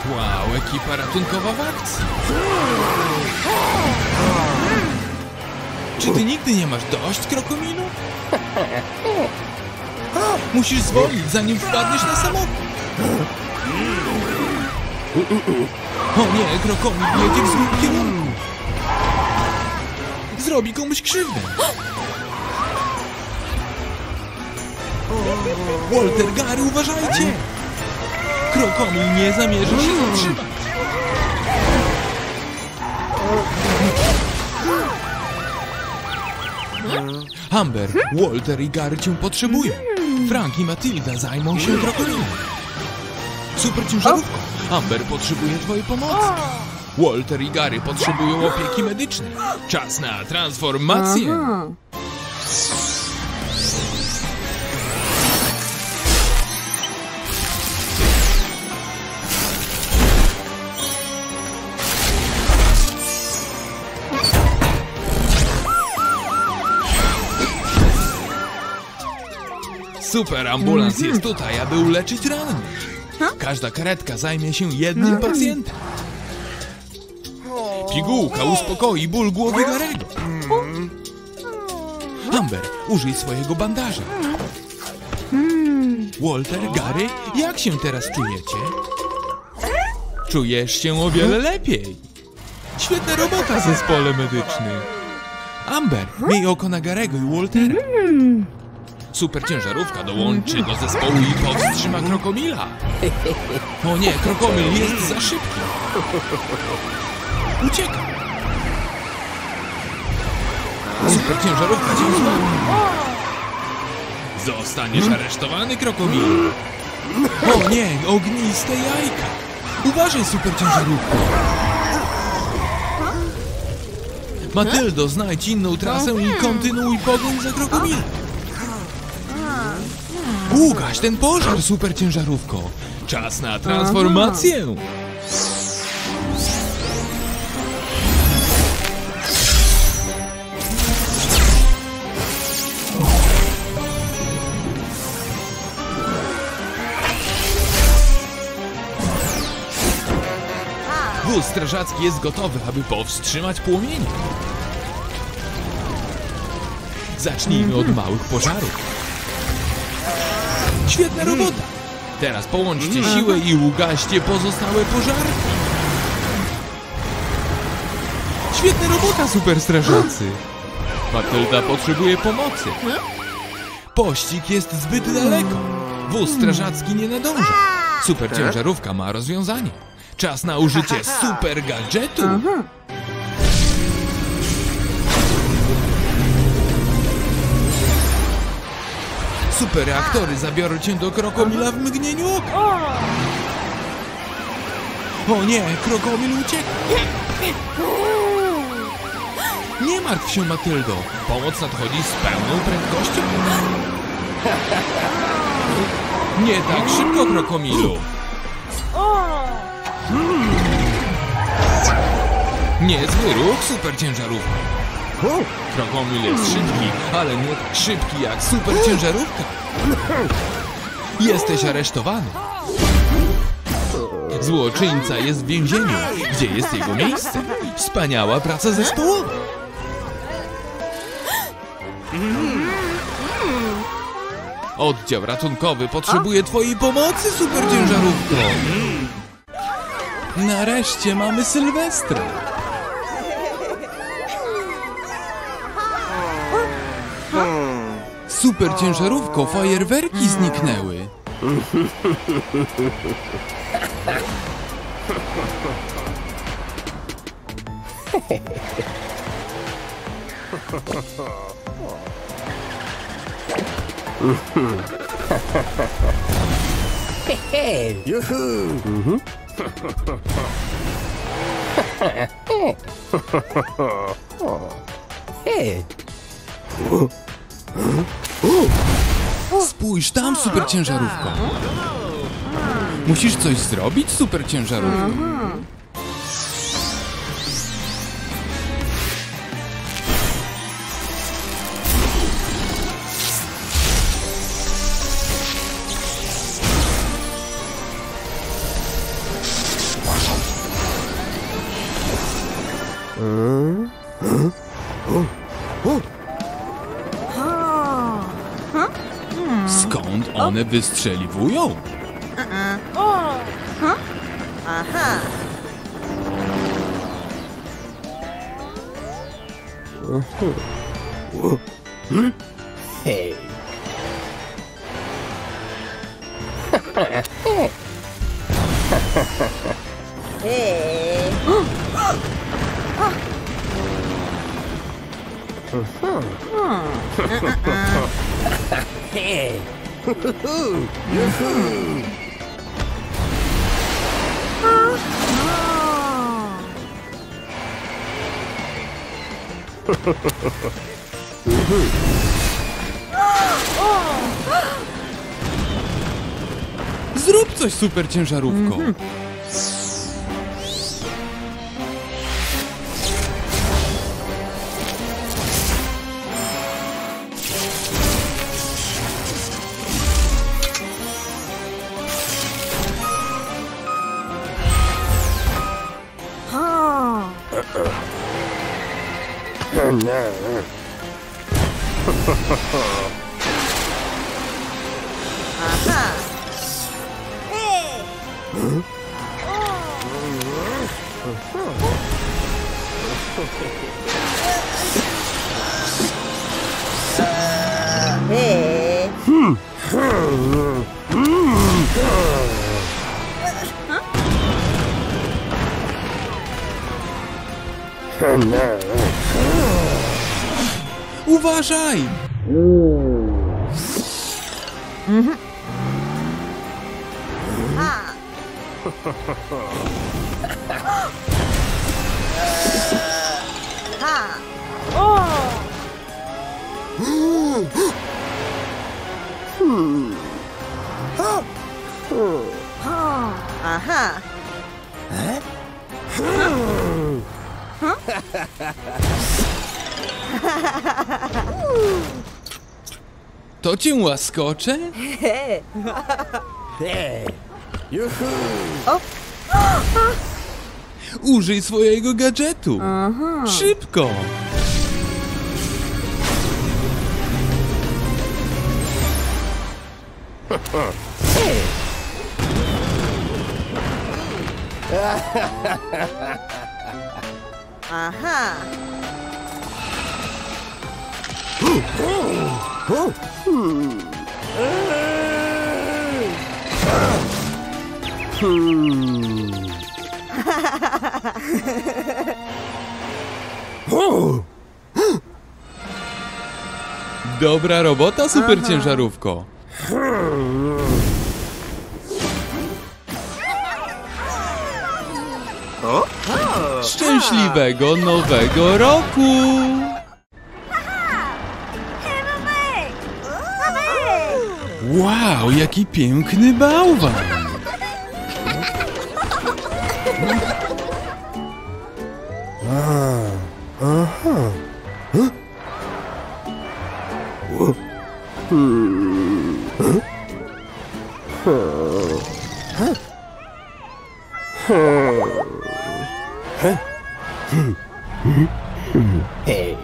Wow, ekipa ratunkowa w akcji. Czy ty nigdy nie masz dość, Krokomilu? Musisz zwolnić, zanim wpadniesz na samochód. O nie, Krokomil jedzie w złym kierunku. Zrobi komuś krzywdę. Walter, Gary, uważajcie! Krokomil nie zamierza się zatrzymać. Amber, Walter i Gary cię potrzebują. Frank i Matilda zajmą się Krokomilem. Super ciężarówko. Amber potrzebuje twojej pomocy. Walter i Gary potrzebują opieki medycznej. Czas na transformację. Super ambulans jest tutaj, aby uleczyć rannych. Każda karetka zajmie się jednym pacjentem. Pigułka uspokoi ból głowy Garego. Amber, użyj swojego bandaża. Walter, Gary, jak się teraz czujecie? Czujesz się o wiele lepiej. Świetna robota, zespole medyczny. Amber, miej oko na Garego i Waltera. Super ciężarówka dołączy do zespołu i powstrzyma Krokomila. O nie, Krokomil jest za szybki. Ucieka. Super ciężarówka cię złapie. Zostaniesz aresztowany, Krokomilu. O nie, ogniste jajka. Uważaj, super ciężarówko. Matyldo, znajdź inną trasę i kontynuuj pogoń za Krokomilem. Ugaś ten pożar, super ciężarówko. Czas na transformację. Wóz strażacki jest gotowy, aby powstrzymać płomienie. Zacznijmy od małych pożarów. Świetna robota! Teraz połączcie siłę i ugaście pozostałe pożarki. Świetna robota, super strażacy! Matylda potrzebuje pomocy. Pościg jest zbyt daleko. Wóz strażacki nie nadąża. Super ciężarówka ma rozwiązanie. Czas na użycie super gadżetu. Super reaktory zabiorą cię do Krokomila w mgnieniu oka. O nie, Krokomil ucieka. Nie martw się, Matyldo. Pomoc nadchodzi z pełną prędkością. Nie tak szybko, Krokomilu. Niezły ruch, super ciężarówka. Krokomil jest szybki, ale nie tak szybki jak super ciężarówka. Jesteś aresztowany. Złoczyńca jest w więzieniu. Gdzie jest jego miejsce? Wspaniała praca zespołowa. Oddział ratunkowy potrzebuje twojej pomocy, super ciężarówko. Nareszcie mamy Sylwestra. Super ciężarówko, fajerwerki zniknęły. Spójrz tam, super ciężarówko. Musisz coś zrobić, super ciężarówko. Skąd one wystrzeliwują? Aha. Hey. Hey. Hey. Zrób coś, super ciężarówko. Aha. Hey. Hey. Uważaj! Ha. Ha. Aha. To cię łaskocze? Hey. Hey. Yoo-hoo. Użyj swojego gadżetu. Szybko! Aha. Dobra robota, super ciężarówko. Szczęśliwego nowego roku! Wow, jaki piękny bałwan! Hey.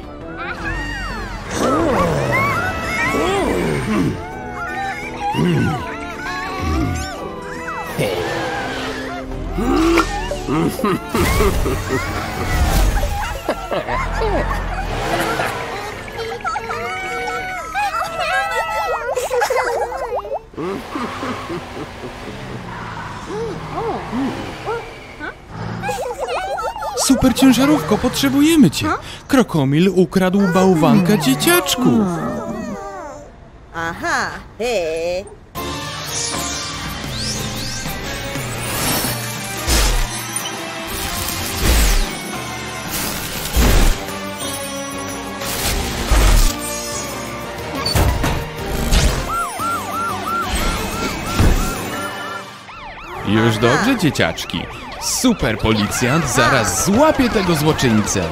Super ciężarówko, potrzebujemy cię! Krokomil ukradł bałwanka dzieciaczku! Aha. Hey. Już dobrze, dzieciaczki. Super policjant zaraz złapie tego złoczyńcę.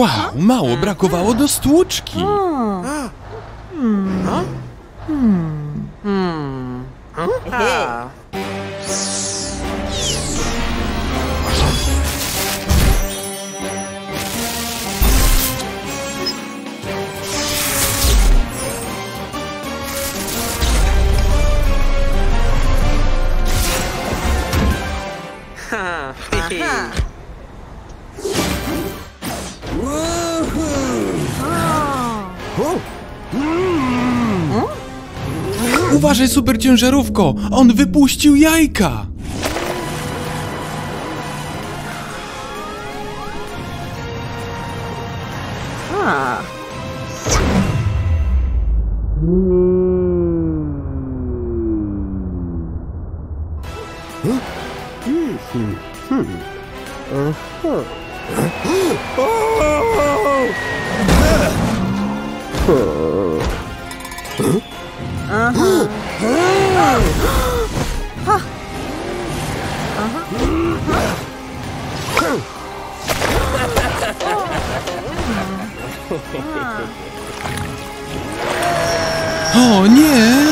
Wow, mało brakowało do stłuczki. He. Aha. Uważaj, super ciężarówko! On wypuścił jajka! A. O nie!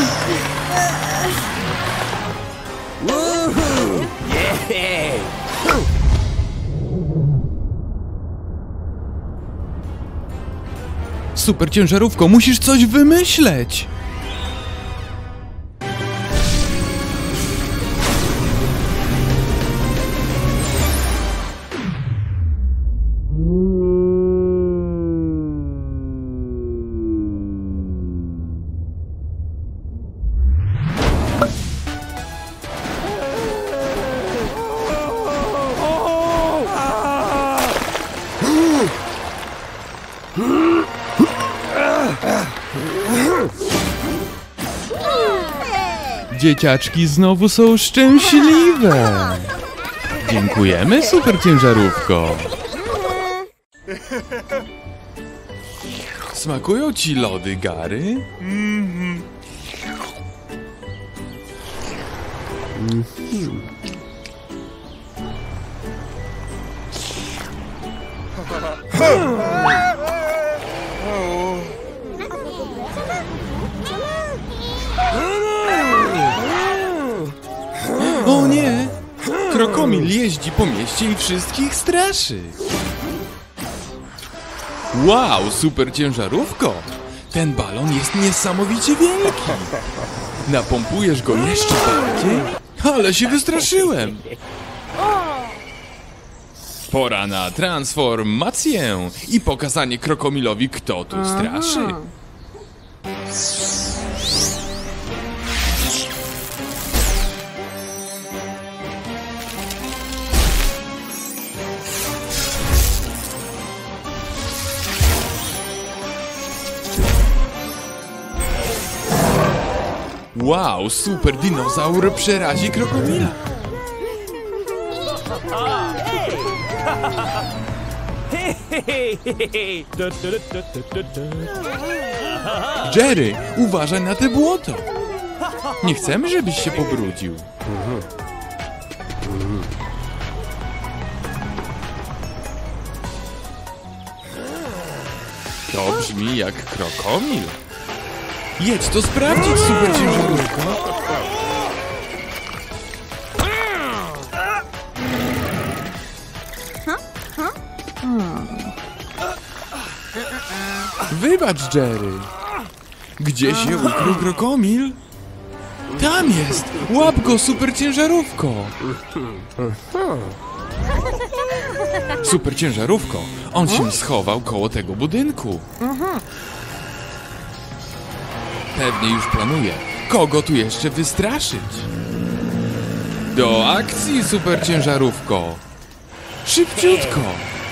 Super ciężarówko, musisz coś wymyśleć! Dzieciaczki znowu są szczęśliwe! Dziękujemy, super ciężarówko! Smakują ci lody, Gary? O nie! Krokomil jeździ po mieście i wszystkich straszy! Wow, super ciężarówko! Ten balon jest niesamowicie wielki! Napompujesz go jeszcze bardziej? Ale się wystraszyłem! Pora na transformację i pokazanie Krokomilowi, kto tu straszy. Wow, super dinozaur przerazi Krokomila. Jerry, uważaj na te błoto. Nie chcemy, żebyś się pobrudził. To brzmi jak Krokomil. Jedź to sprawdzić, super ciężarówko. Wybacz, Jerry. Gdzie się ukrył Krokomil? Tam jest! Łap go, super ciężarówko! Super ciężarówko, on się schował koło tego budynku. Pewnie już planuje, kogo tu jeszcze wystraszyć. Do akcji, super ciężarówko! Szybciutko!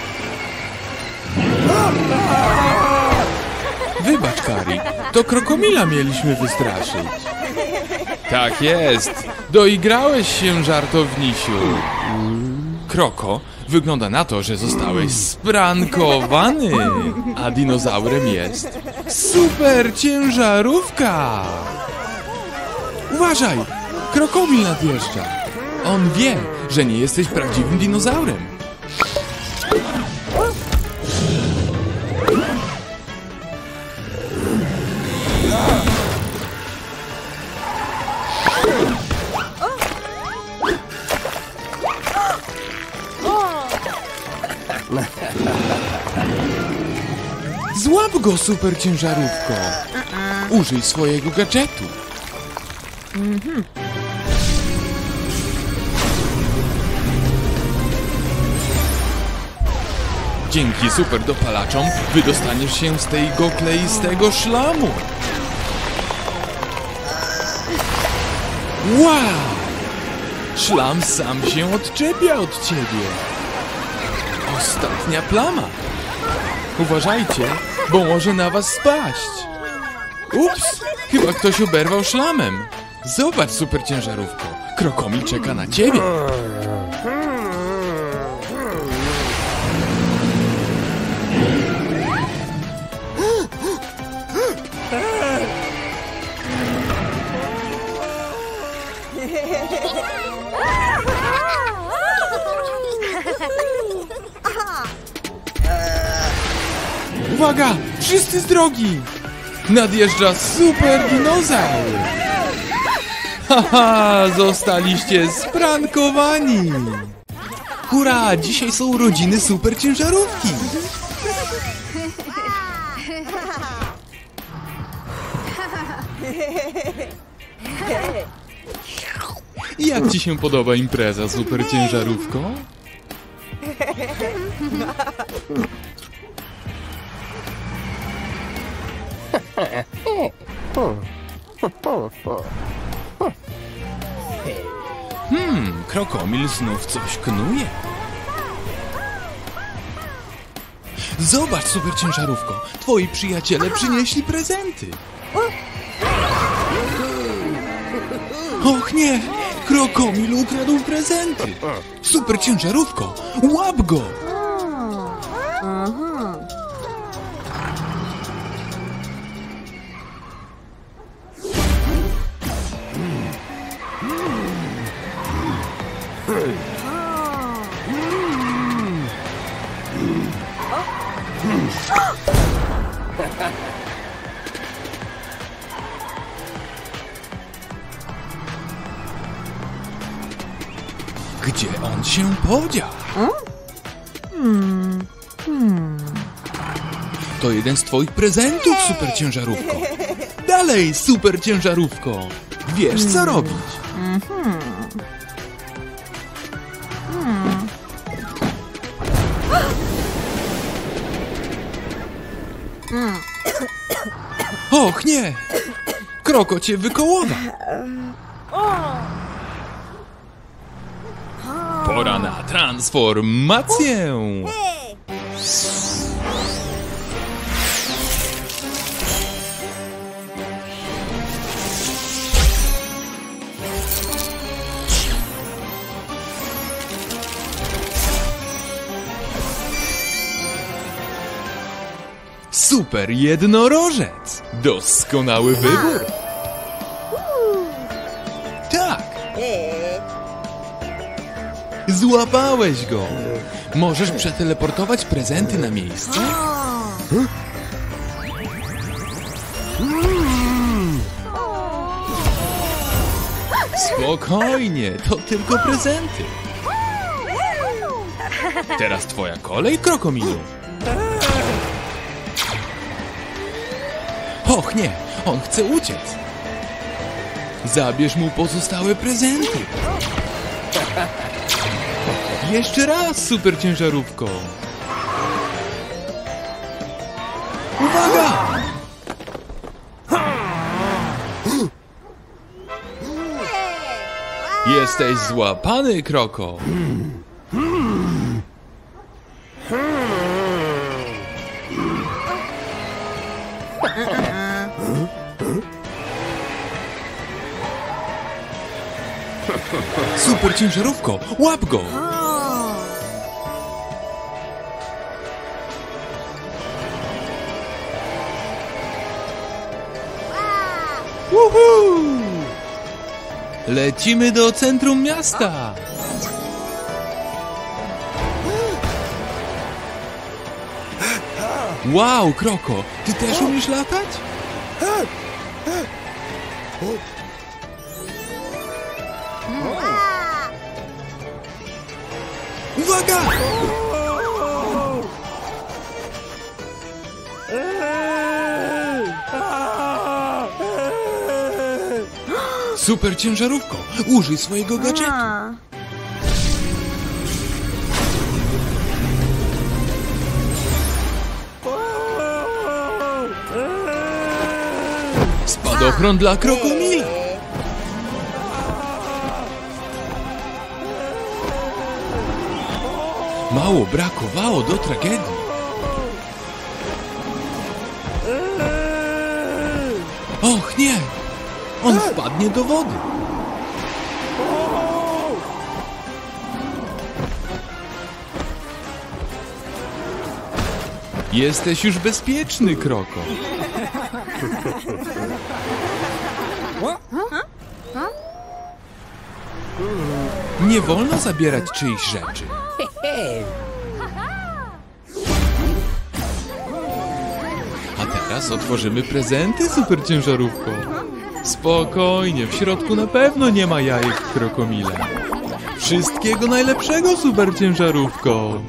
Wybacz, Kari, to Krokomila mieliśmy wystraszyć. Tak jest, doigrałeś się, żartownisiu. Kroko, wygląda na to, że zostałeś sprankowany, a dinozaurem jest super ciężarówka. Uważaj, Krokomil nadjeżdża. On wie, że nie jesteś prawdziwym dinozaurem. Złap go, super ciężarówko! Użyj swojego gadżetu! Dzięki super dopalaczom wydostaniesz się z tego kleistego szlamu! Wow! Szlam sam się odczepia od ciebie! Ostatnia plama! Uważajcie, bo może na was spaść! Ups! Chyba ktoś oberwał szlamem! Zobacz, super ciężarówko! Krokomil czeka na ciebie! Uwaga! Wszyscy z drogi! Nadjeżdża super dinozaur! Haha! Zostaliście sprankowani! Hurra! Dzisiaj są urodziny super ciężarówki! Jak ci się podoba impreza, super ciężarówko? Krokomil znów coś knuje. Zobacz, super ciężarówko, twoi przyjaciele przynieśli prezenty. Och nie, Krokomil ukradł prezenty. Super ciężarówko, łap go! Gdzie on się podział? To jeden z twoich prezentów, super ciężarówko. Dalej, super ciężarówko. Wiesz, co robić. Och nie! Kroko cię wykołował. Pora na transformację! Super jednorożec! Doskonały wybór! Tak! Złapałeś go! Możesz przeteleportować prezenty na miejsce? Spokojnie, to tylko prezenty. Teraz twoja kolej, Krokomilu. Och nie, on chce uciec. Zabierz mu pozostałe prezenty. Jeszcze raz, super ciężarówko. Uwaga! Jesteś złapany, Kroko. Super ciężarówko, łap go! Woohoo! Lecimy do centrum miasta! Wow, Kroko, ty też umiesz latać? Uwaga! Super ciężarówko, użyj swojego gadżetu. A. Spadochron dla krokomila. Mało brakowało do tragedii. Och nie! On wpadnie do wody. Jesteś już bezpieczny, Kroko. Nie wolno zabierać czyichś rzeczy. A teraz otworzymy prezenty, super ciężarówko. Spokojnie, w środku na pewno nie ma jajek krokomila. Wszystkiego najlepszego, super ciężarówko.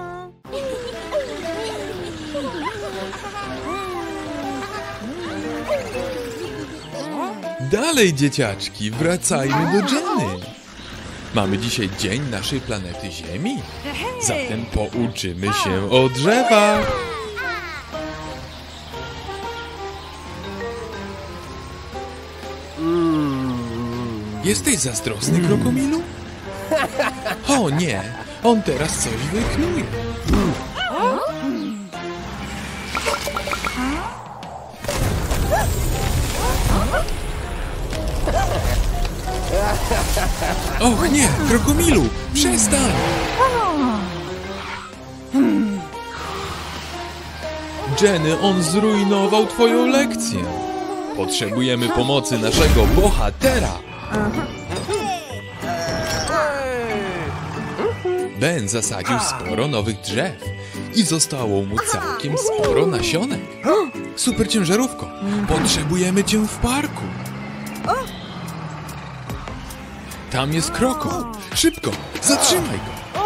Dalej, dzieciaczki, wracajmy do Jenny. Mamy dzisiaj dzień naszej planety Ziemi, zatem pouczymy się o drzewach. Jesteś zazdrosny, krokomilu? O nie, on teraz coś wyknuje. Och nie, krokomilu, przestań! Jenny, on zrujnował twoją lekcję. Potrzebujemy pomocy naszego bohatera. Ben zasadził sporo nowych drzew i zostało mu całkiem sporo nasionek. Super ciężarówko, potrzebujemy cię w parku. Tam jest Kroko. Szybko, zatrzymaj go.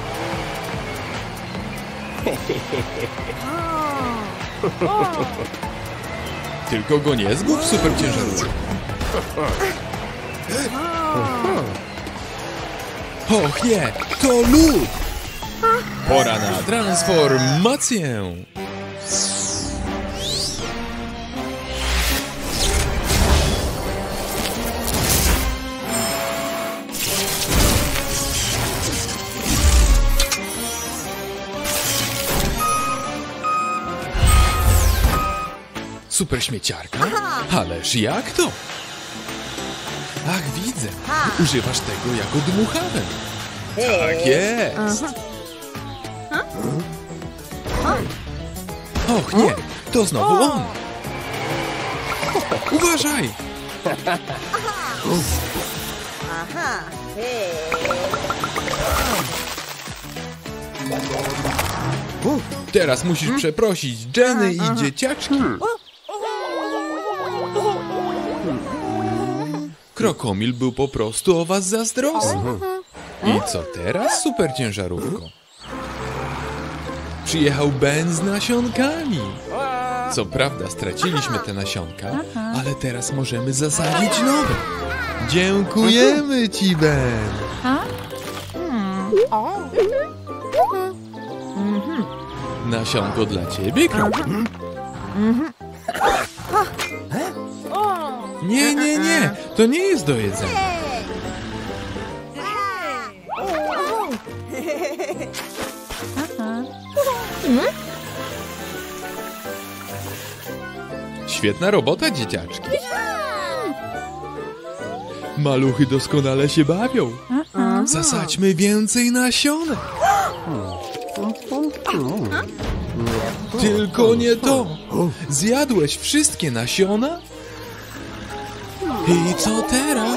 Tylko go nie zgub, super ciężarówko. Och nie, to lód. Pora na transformację. Super śmieciarka? Ależ jak to? Ach, widzę. Używasz tego jako dmuchawę. Tak jest. Och nie, to znowu on. Uważaj. Aha. Hej. Teraz musisz przeprosić Jenny i dzieciaczki. Krokomil był po prostu o was zazdrosny. I co teraz, super ciężarówko? Przyjechał Ben z nasionkami. Co prawda straciliśmy te nasionka, ale teraz możemy zasadzić nowe. Dziękujemy ci, Ben. Nasionko dla ciebie, Kroko. Nie, nie, nie. To nie jest do jedzenia. Świetna robota, dzieciaczki. Maluchy doskonale się bawią. Zasadźmy więcej nasionek. Tylko nie to. Zjadłeś wszystkie nasiona? I co teraz?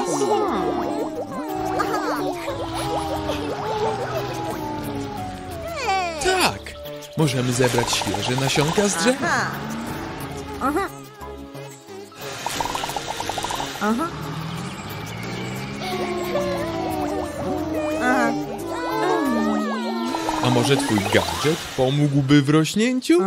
Tak. Możemy zebrać świeże nasionka z drzewa. A może twój gadżet pomógłby w rośnięciu?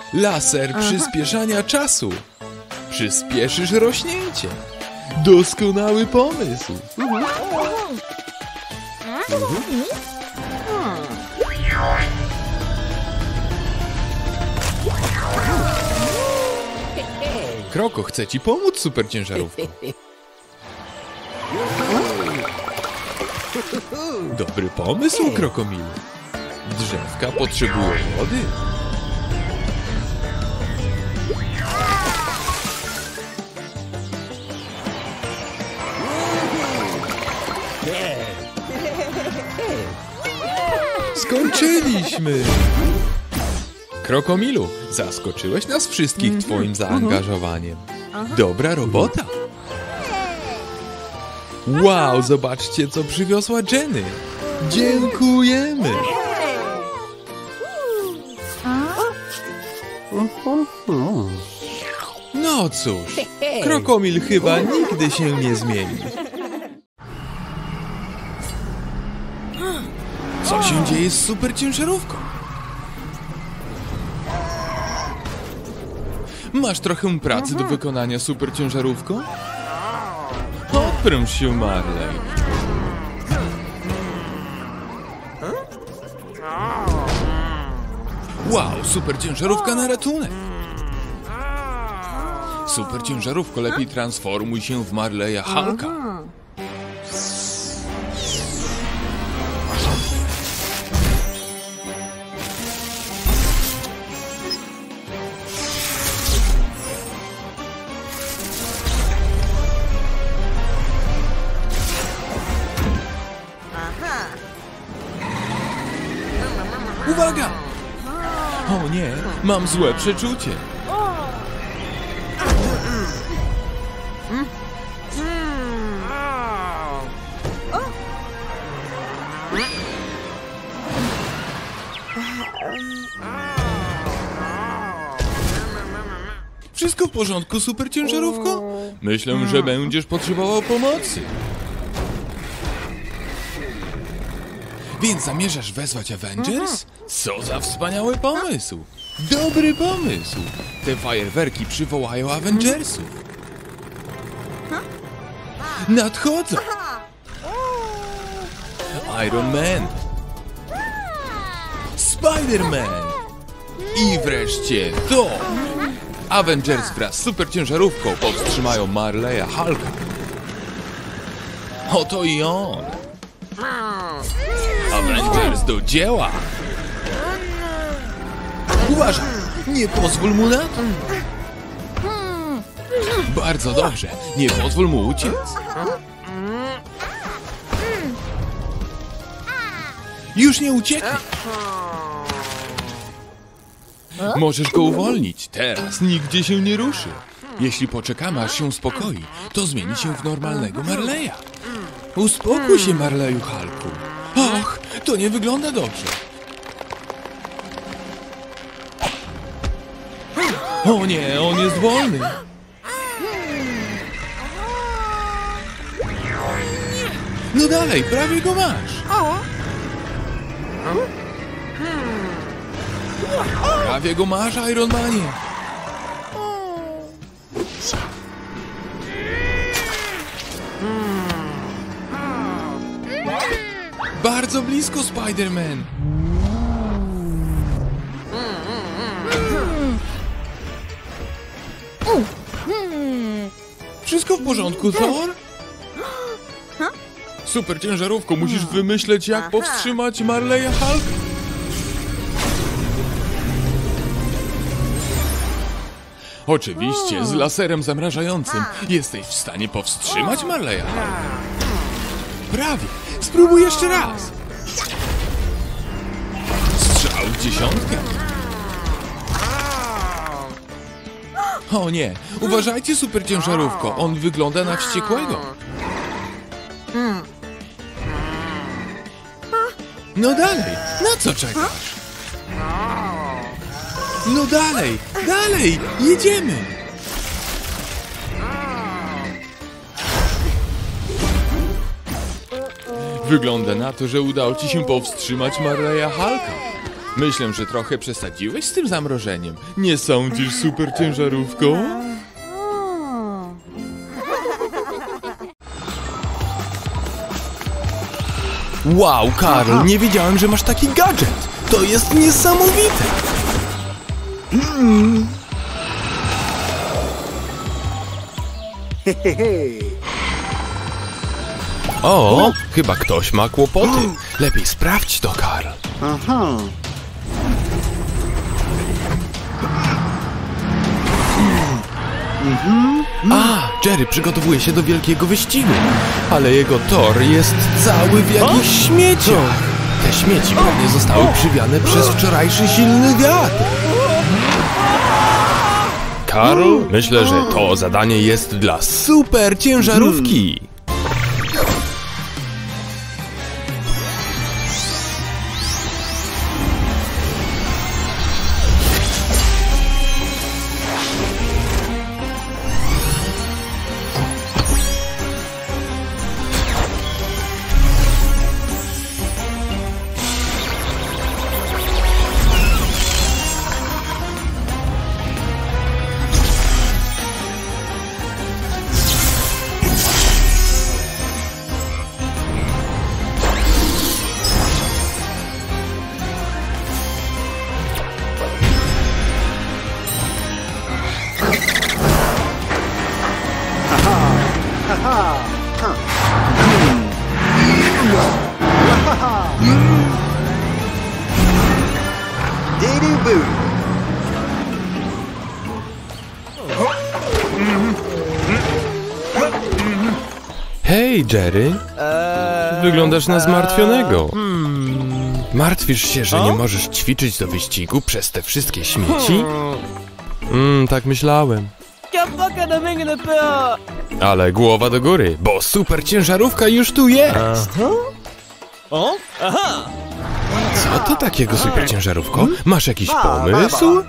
Laser przyspieszania czasu. Przyspieszysz rośnięcie. Doskonały pomysł. Kroko chce ci pomóc, superciężarówko. Dobry pomysł, Krokomilu. Drzewka potrzebują wody. Skończyliśmy! Krokomilu, zaskoczyłeś nas wszystkich twoim zaangażowaniem. Dobra robota! Wow, zobaczcie, co przywiozła Jenny! Dziękujemy! No cóż, Krokomil chyba nigdy się nie zmieni. Co się dzieje z superciężarówką? Masz trochę pracy do wykonania, superciężarówko? Odpręż się, Marley. Wow, superciężarówka na ratunek. Superciężarówko, lepiej transformuj się w Marleya Hulka. Uwaga! O nie, mam złe przeczucie. Wszystko w porządku, superciężarówko? Myślę, że będziesz potrzebował pomocy. Więc zamierzasz wezwać Avengers? Co za wspaniały pomysł! Dobry pomysł! Te fajerwerki przywołają Avengersów. Nadchodzą! Iron Man! Spider-Man! I wreszcie Thor! Avengers wraz z superciężarówką powstrzymają Marleya Hulka. Oto i on! Avengers do dzieła! Uważaj! Nie pozwól mu na to! Bardzo dobrze! Nie pozwól mu uciec! Już nie ucieknie! Możesz go uwolnić. Teraz nigdzie się nie ruszy. Jeśli poczekamy, aż się uspokoi, to zmieni się w normalnego Marleya. Uspokój się, Marleyu Hulku. Och, to nie wygląda dobrze. O nie, on jest wolny. No dalej, prawie go masz. Prawie go masz, Iron Manie. Bardzo blisko, Spider-Man. Wszystko w porządku, Thor? Super ciężarówko, musisz wymyśleć, jak powstrzymać Marleya Hulka. Oczywiście, z laserem zamrażającym jesteś w stanie powstrzymać Marleya Hulka. Prawie. Spróbuj jeszcze raz. Strzał w dziesiątkę. O nie, uważajcie, super ciężarówko. On wygląda na wściekłego. No dalej, na co czekasz? No dalej, dalej, jedziemy! Wygląda na to, że udało ci się powstrzymać Marleya Hulka. Myślę, że trochę przesadziłeś z tym zamrożeniem. Nie sądzisz, super ciężarówko? Wow, Karl, nie wiedziałem, że masz taki gadżet. To jest niesamowite. O, chyba ktoś ma kłopoty. Lepiej sprawdź to, Karl. A, Jerry przygotowuje się do wielkiego wyścigu, ale jego tor jest cały w jakichś śmieciach. Te śmieci pewnie zostały przywiane przez wczorajszy silny wiatr. Karl, myślę, że to zadanie jest dla super ciężarówki. Hej, Jerry. Wyglądasz na zmartwionego. Martwisz się, że nie możesz ćwiczyć do wyścigu przez te wszystkie śmieci? Tak myślałem. Ale głowa do góry, bo super ciężarówka już tu jest. Co to takiego, super ciężarówko? Masz jakiś pomysł?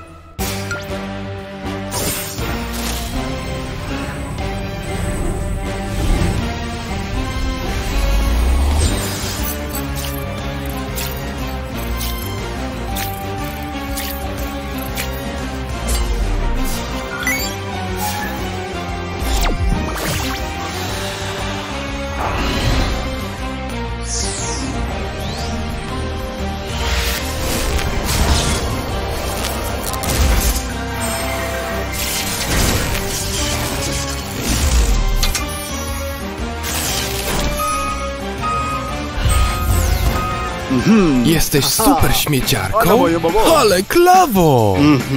Jesteś super śmieciarką? Ale klawo!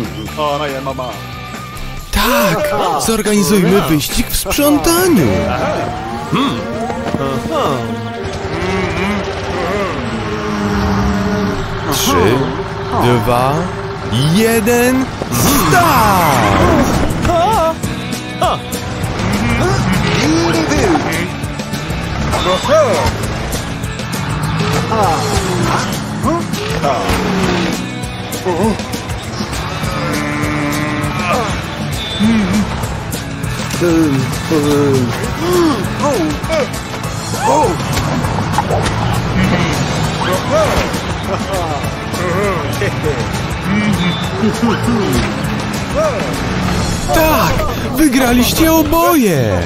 Tak, zorganizujmy wyścig w sprzątaniu. 3, 2, 1, start! Tak! Wygraliście oboje!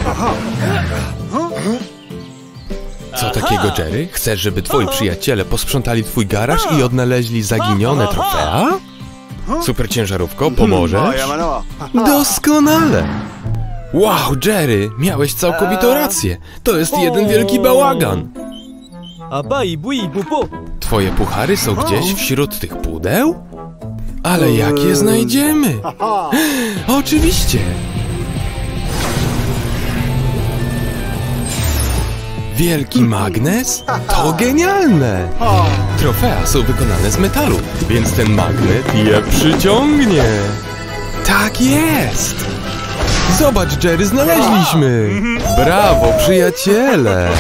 Co takiego, Jerry? Chcesz, żeby twoi przyjaciele posprzątali twój garaż i odnaleźli zaginione trofea? Super ciężarówko, pomożesz? Doskonale! Wow, Jerry, miałeś całkowitą rację. To jest jeden wielki bałagan. Twoje puchary są gdzieś wśród tych pudeł? Ale jak je znajdziemy? Oczywiście! Wielki magnes? To genialne! Trofea są wykonane z metalu, więc ten magnet je przyciągnie. Tak jest! Zobacz, Jerry, znaleźliśmy! Brawo, przyjaciele!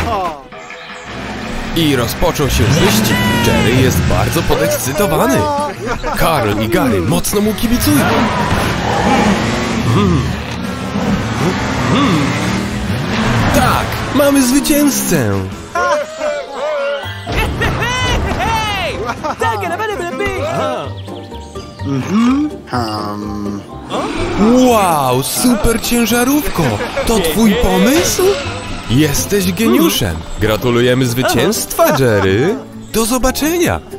I rozpoczął się wyścig. Jerry jest bardzo podekscytowany. Karl i Gary mocno mu kibicują. Tak, mamy zwycięzcę. Wow, super ciężarówko! To twój pomysł? Jesteś geniuszem! Gratulujemy zwycięstwa, Jerry! Do zobaczenia!